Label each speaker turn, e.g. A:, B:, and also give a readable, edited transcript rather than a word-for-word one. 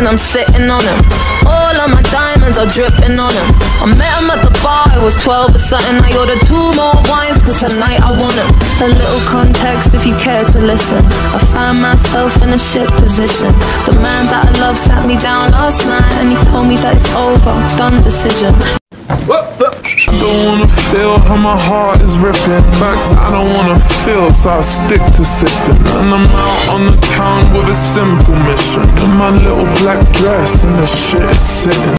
A: I'm sitting on him. All of my diamonds are dripping on him. I met him at the bar, I was 12 or something. I ordered 2 more wines, cause tonight I want him. A little context if you care to listen. I found myself in a shit position. The man that I love sat me down last night, and he told me that it's over, done decision.
B: I don't wanna feel how my heart is ripping. In fact, I don't wanna feel, so I stick to sipping. And I'm out on the town with a simple mission. In my little black dress and the shit is sitting.